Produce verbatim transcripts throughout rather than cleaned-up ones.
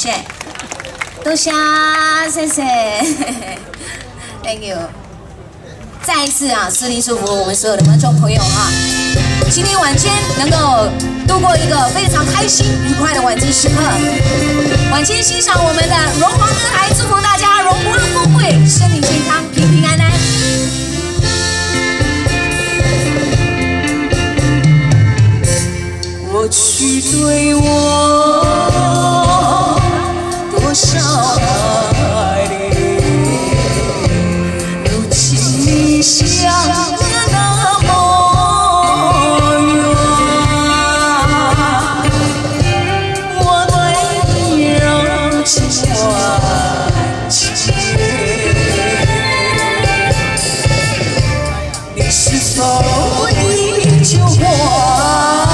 谢，多谢，谢谢 ，Thank you。再一次啊，私力祝福我们所有的观众朋友啊，今天晚间能够度过一个非常开心愉快的晚间时刻。晚间欣赏我们的荣华歌台，祝福大家荣华富贵，身体健康，平平安安。过去对我多少爱恋，如今你想得那么远，我对你柔情万千，你是否依旧我？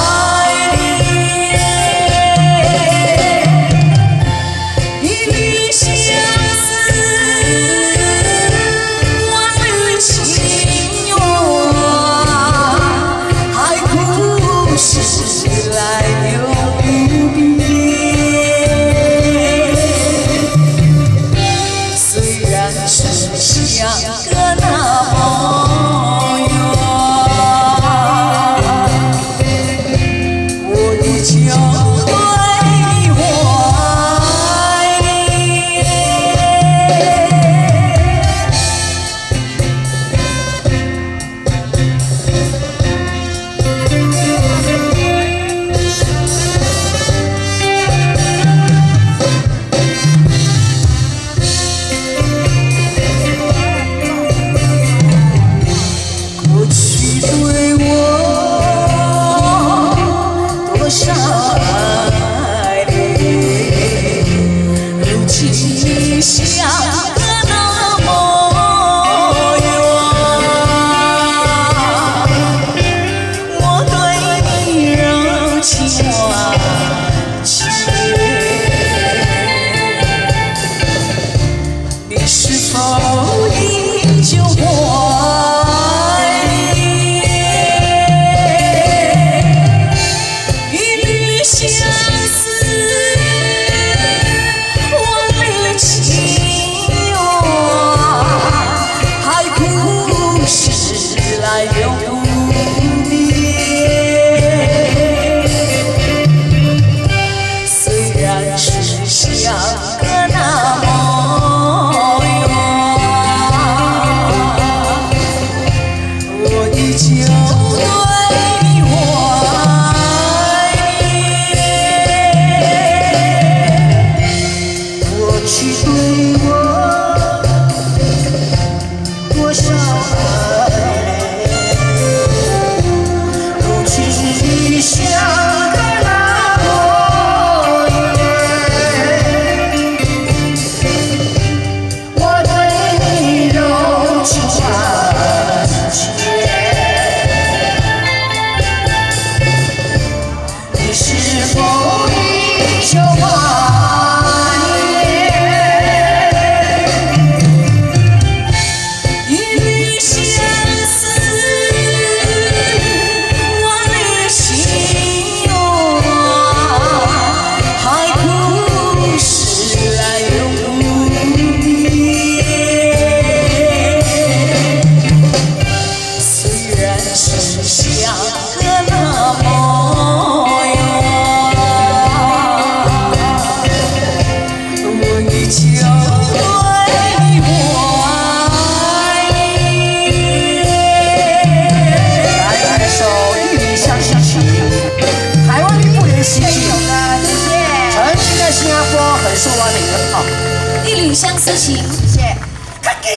一缕相思情，谢谢。